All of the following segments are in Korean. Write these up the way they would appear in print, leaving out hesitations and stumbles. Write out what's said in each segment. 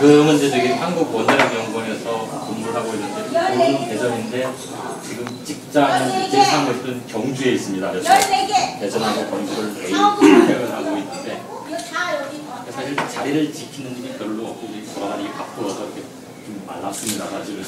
지금은 이제 저기 한국원자력연구원에서 근무를 하고 있는데 본인 대전인데 지금 직장은 제3을 있던 경주에 있습니다. 그래서 대전하고 경주를 매일 퇴근하고 있는데 사실 자리를 지키는 일이 별로 없고 돌아다니기 바쁘어서 이렇게 좀 말랐습니다. 사실은.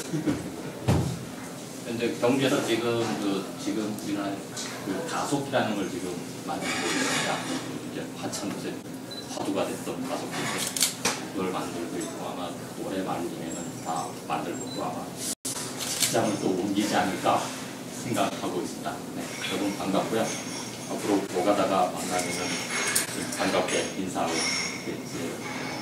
현재 경주에서 지금 우리나라 가속기라는 걸 지금 만들고 있습니다. 이제 한참 요새 화두가 됐던 가속기인데 그걸 만들고 있고 아마 올해 말쯤에는 다 만들고 또 아마 직장을 또 옮기지 않을까 생각하고 있습니다. 네, 여러분 반갑고요. 앞으로 오가다가 만나면은 반갑게 인사하고 드리겠습니다.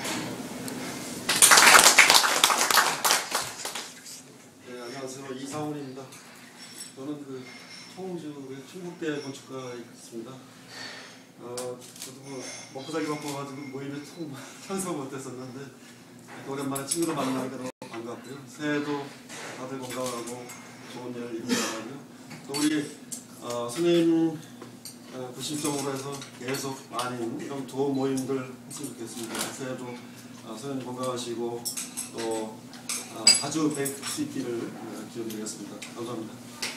네, 안녕하세요. 이상훈입니다. 저는 청주의 충북대 건축가에 있습니다. 저도 먹고 살기 바빠가지고 모임에 처음 참석 못했었는데 오랜만에 친구를 만나니까 너무 반갑고요. 새해도 다들 건강하고 좋은 일 이루어가고요. 또 우리 선생님 부심적으로 해서 계속 많은 이런 좋은 모임들 했으면 좋겠습니다. 새해도 선생님 건강하시고 또 자주 뵐 수 있기를 기원드리겠습니다. 감사합니다.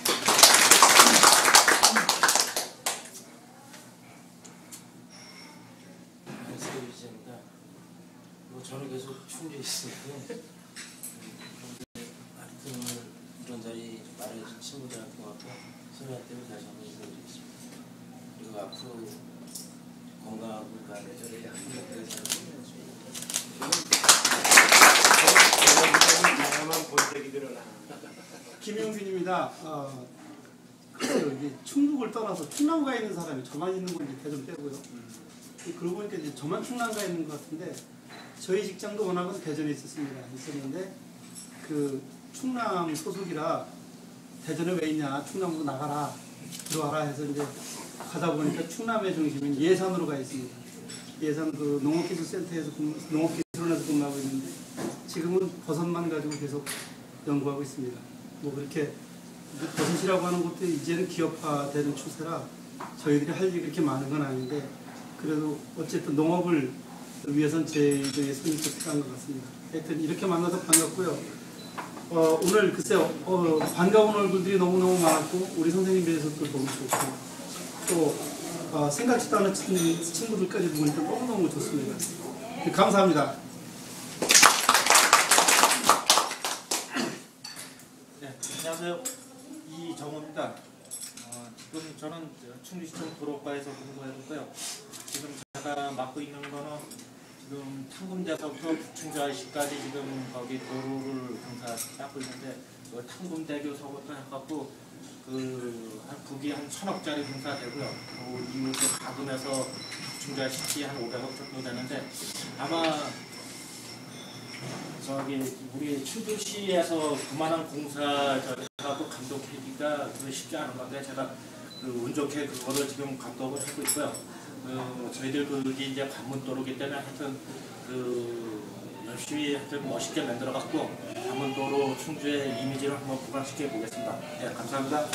저는 계속 충주에 있으니까요. 하여튼 오늘 이런 자리 마련해준 친구들한테 고맙고 선생님한테 다시 한번 인사드리겠습니다. 그리고 앞으로 건강하고 내절에 한국에 다양한 본색이 드러나. 김용빈입니다. 이게 충북을 떠나서 충남가에 있는 사람이 저만 있는 건지 대좀 빼고요. 그러고 보니까 이제 저만 충남가에 있는 것 같은데 저희 직장도 워낙은 대전에 있었는데 충남 소속이라 대전에 왜 있냐, 충남으로 나가라, 들어와라 해서 이제 가다 보니까 충남의 중심인 예산으로 가 있습니다. 예산 농업기술센터에서 농업기술원에서 근무하고 있는데 지금은 버섯만 가지고 계속 연구하고 있습니다. 뭐 그렇게 버섯이라고 하는 것도 이제는 기업화되는 추세라 저희들이 할 일이 그렇게 많은 건 아닌데 그래도 어쨌든 농업을 위해서는 제 손이 좀 필요한 것 같습니다. 하여튼 이렇게 만나서 반갑고요. 오늘 글쎄요, 반가운 얼굴들이 너무너무 많았고 우리 선생님 뵈서도 너무 좋고 또 생각지도 않은 친구들까지 보니까 너무너무 좋습니다. 감사합니다. 네, 안녕하세요. 이정우입니다. 지금 저는 충주시청 도로과에서 근무하고 있고요. 지금 제가 맡고 있는 거는 지금 탕금대에서부터 북충주 IC까지 지금 거기 도로를 공사 하고 있는데 탕금대교서부터 해갖고 한 북이 한 1,000억짜리 공사되고요. 이후에 가금에서 북충주 IC 한 500억 정도 되는데 아마 우리 충주시에서 그만한 공사 저하고 감독하기가 쉽지 않은 건데 제가 운 좋게 그거를 지금 감독을 하고 있고요. 저희들 그게 이제 관문도로기 때문에 하여튼 열심히 하여튼 멋있게 만들어갖고 관문도로 충주의 이미지를 한번 부각시켜 보겠습니다. 네, 감사합니다.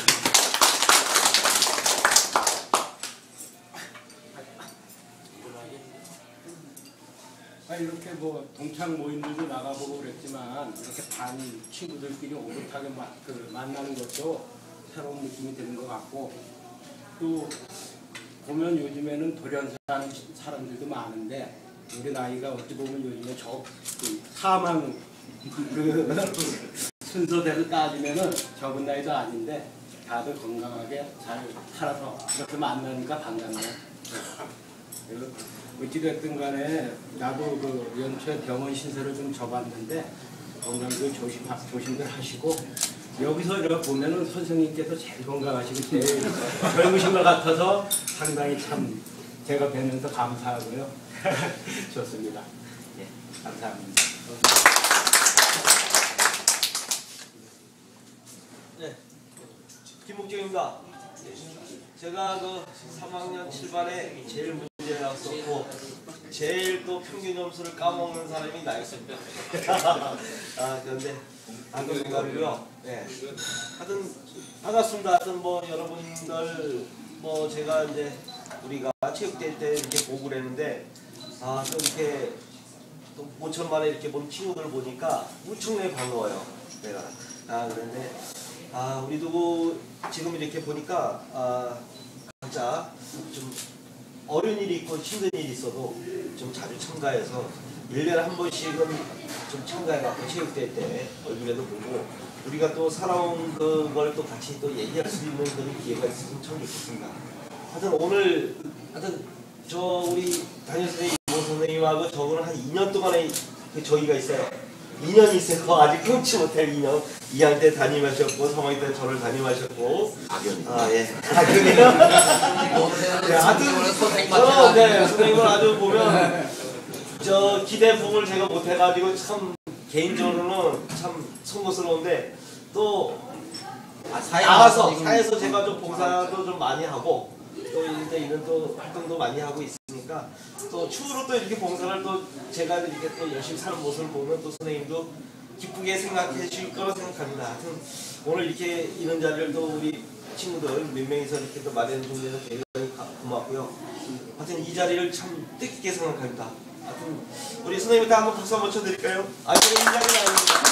이렇게 동창 모임들도 나가보고 그랬지만 이렇게 반 친구들끼리 오붓하게 만나는 것도 새로운 느낌이 드는 것 같고 또 보면 요즘에는 돌연사하는 사람들도 많은데 우리 나이가 어찌 보면 요즘에 사망 순서대로 따지면은 적은 나이도 아닌데 다들 건강하게 잘 살아서 이렇게 만나니까 반갑네요. 어찌됐든 간에 나도 연초에 병원 신세를 좀 져봤는데 건강도 조심들 하시고 여기서 이렇게 보면은 선생님께서 제일 건강하시고 제일 젊으신 것 같아서 상당히 참 제가 뵈면서 감사하고요. 좋습니다. 예, 감사합니다. 네, 김목정입니다. 제가 3학년 7반에 제일 문제였었고 제일 또 평균 점수를 까먹는 사람이 나였습니다. 그런데 안경감이고요. 네. 하여튼 반갑습니다. 하여튼 여러분들 제가 이제 우리가 체육대회 때 이렇게 보고 그랬는데 또 이렇게 또 5천 만에 이렇게 본 친구들 보니까 무척내 반가워요. 내가 그런데 우리도 지금 이렇게 보니까 각자 좀 어려운 일이 있고 힘든 일이 있어도 좀 자주 참가해서 1년에 한 번씩은 좀 참가해갖고 체육대회 때 얼굴에도 보고 우리가 또 살아온 그걸 또 같이 또 얘기할 수 있는 그런 기회가 있으면 참 좋겠습니다. 하여튼 오늘 우리 담임선생님 이모 선생님하고 저거는 한 2년 동안의 저희가 있어요. 2년이 있어요. 아직 끊지 못할 2년. 2학년 때 담임하셨고 3학년 때 저를 담임하셨고 예. 악연이요? 하여튼 선생님을 아주 보면 저 기대 부분을 제가 못해가지고 참 개인적으로는 참 송구스러운데 또 사회에서 제가 좀 봉사도 좀 많이 하고 또 이제 이런 또 활동도 많이 하고 있으니까 또 추후로 또 이렇게 봉사를 또 제가 이렇게 또 열심히 사는 모습을 보면 또 선생님도 기쁘게 생각해 주실 거라 생각합니다. 하여튼 오늘 이렇게 이런 자리를 또 우리 친구들 몇 명이서 이렇게 또 마련해 준 데는 굉장히 고맙고요. 하여튼 이 자리를 참 뜻깊게 생각합니다. 하여튼 우리 선생님한테 한번 박수 한번 쳐드릴까요? 이 자리는 아닙니다.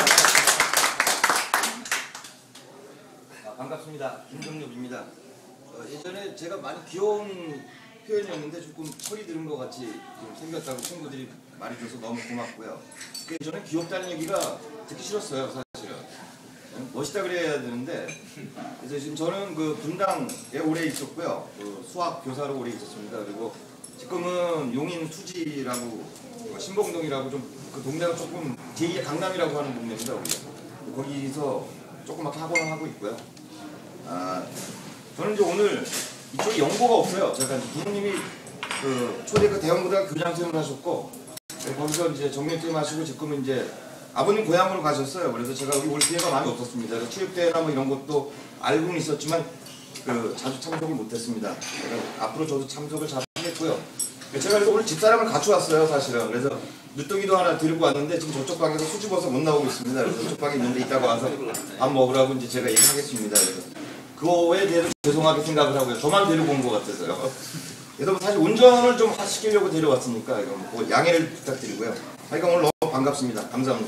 반갑습니다. 김정엽입니다. 예전에 제가 많이 귀여운 표현이었는데 조금 소리 들은 것 같이 좀 생겼다고 친구들이 말해줘서 너무 고맙고요. 예전에 귀엽다는 얘기가 듣기 싫었어요, 사실은. 멋있다 그래야 되는데, 그래서 지금 저는 그 분당에 오래 있었고요. 그 수학 교사로 오래 있었습니다. 그리고 지금은 용인 투지라고 신봉동이라고 좀 그 동네가 조금 제2의 강남이라고 하는 동네입니다. 우리가. 거기서 조그맣게 학원을 하고 있고요. 저는 이제 오늘 이쪽에 연고가 없어요. 제가 부모님이 그 초대 그 대형고등학교 교장선생님을 하셨고 거기서 이제 정년퇴임 하시고 지금은 이제 아버님 고향으로 가셨어요. 그래서 제가 여기 올 기회가 많이 없었습니다. 그래서 체육대회나 뭐 이런 것도 알고는 있었지만 그 자주 참석을 못했습니다. 제가 앞으로 저도 참석을 잘 하겠고요. 제가 그래서 오늘 집사람을 갖춰왔어요, 사실은. 그래서 늦둥이도 하나 들고 왔는데 지금 저쪽 방에서 수줍어서 못 나오고 있습니다. 그래서 저쪽 방에 있는데 이따가 와서 밥 먹으라고 이제 제가 얘기하겠습니다. 그래서 그거에 대해서 죄송하게 생각을 하고요. 저만 데리고 온 것 같아서요. 그래서 사실 운전을 좀 시키려고 데려왔으니까 이거 뭐 양해를 부탁드리고요. 하여간 오늘 너무 반갑습니다. 감사합니다.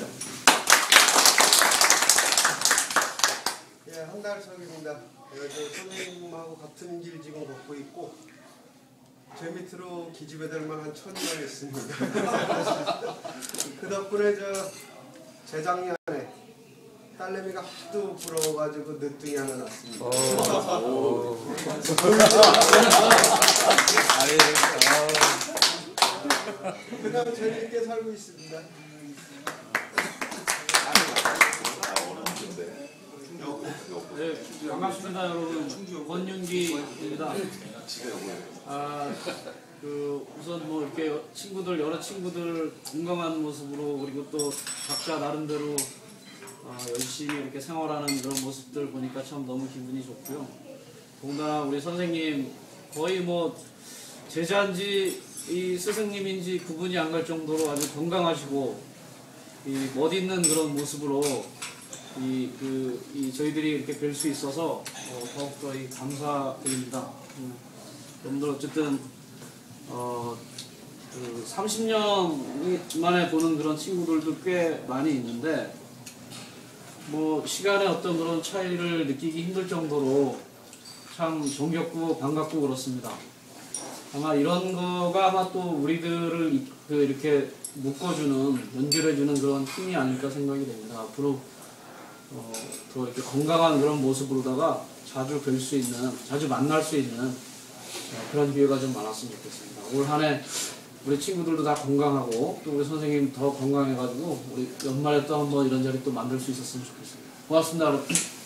예, 한달석입니다. 제가 선생님하고 같은 길 지금 걷고 있고 제 밑으로 기집애들 만한 1000명 있습니다. 그 덕분에 재작년에 딸내미가 하도 부러워가지고 늦둥이 하나 낳았습니다. 그다음 재밌게 살고 있습니다. 네, 반갑습니다, 여러분. 권윤기입니다. 우선 뭐 이렇게 여러 친구들 건강한 모습으로 그리고 또 각자 나름대로 열심히 이렇게 생활하는 그런 모습들 보니까 참 너무 기분이 좋고요. 더군다나 우리 선생님 거의 뭐 제자인지 이 스승님인지 구분이 안 갈 정도로 아주 건강하시고 이 멋있는 그런 모습으로 저희들이 이렇게 뵐 수 있어서 더욱더 감사드립니다. 여러분들 어쨌든 30년 만에 보는 그런 친구들도 꽤 많이 있는데 뭐 시간의 어떤 그런 차이를 느끼기 힘들 정도로 참 정겹고 반갑고 그렇습니다. 아마 이런 거가 아마 또 우리들을 이렇게 묶어주는, 연결해주는 그런 힘이 아닐까 생각이 됩니다. 앞으로 더 이렇게 건강한 그런 모습으로다가 자주 뵐 수 있는, 자주 만날 수 있는 그런 기회가 좀 많았으면 좋겠습니다. 올 한 해 우리 친구들도 다 건강하고 또 우리 선생님 더 건강해가지고 우리 연말에 또 한번 이런 자리 또 만들 수 있었으면 좋겠습니다. 고맙습니다, 여러분.